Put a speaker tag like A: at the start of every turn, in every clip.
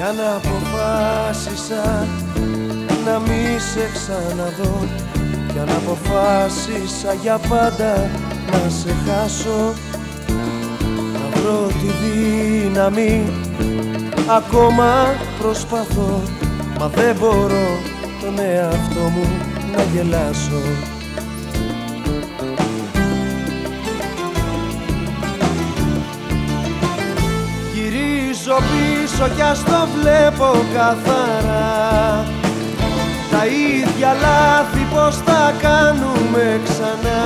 A: κι αν αποφάσισα να μη σε ξαναδώ, κι αν αποφάσισα για πάντα να σε χάσω, να βρω τη δύναμη, ακόμα προσπαθώ, μα δεν μπορώ τον εαυτό μου να γελάσω. Γυρίζω πίσω κι ας το βλέπω καθαρά, τα ίδια λάθη πως τα κάνουμε ξανά.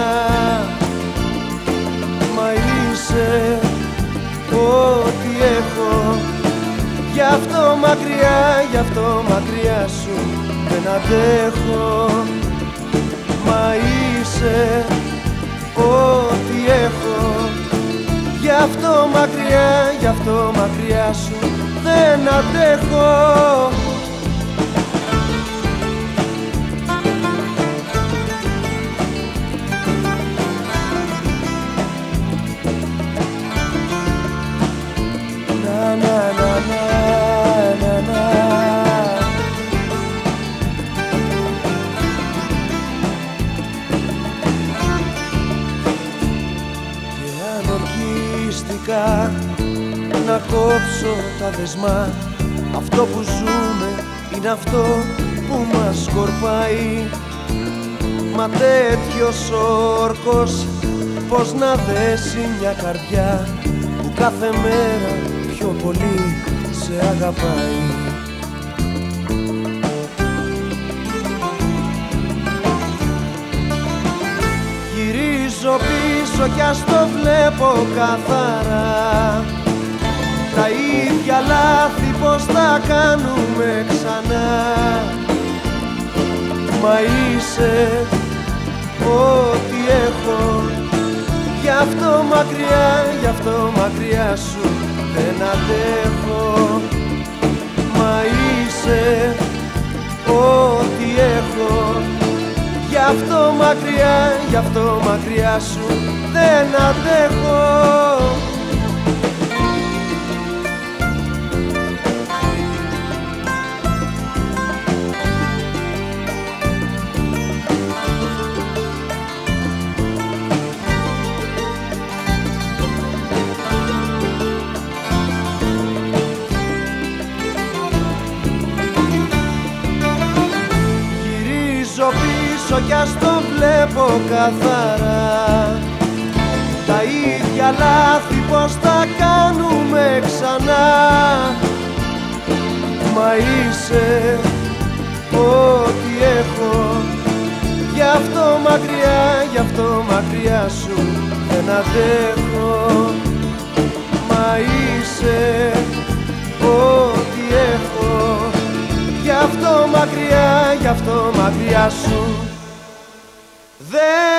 A: Μα είσαι ό,τι έχω, γι' αυτό μακριά σου δεν αντέχω. Μα είσαι ό,τι έχω, γι' αυτό μακριά σου δεν αντέχω. Να κόψω τα δεσμά, αυτό που ζούμε είναι αυτό που μας σκορπάει. Μα τέτοιος όρκος πως να δέσει μια καρδιά που κάθε μέρα πιο πολύ σε αγαπάει. Γυρίζω πίσω κι ας το βλέπω καθαρά, τα ίδια λάθη πως τα κάνουμε ξανά. Μα είσαι ό,τι έχω, γι' αυτό μακριά σου δεν αντέχω. Μα είσαι ό,τι έχω, γι' αυτό μακριά σου δεν αντέχω. Πίσω κι ας το βλέπω καθαρά, τα ίδια λάθη πως τα κάνουμε ξανά. Μα είσαι ό,τι έχω, γι' αυτό μακριά σου δεν αντέχω. Μα είσαι ό,τι έχω, γι' αυτό μακριά σου δεν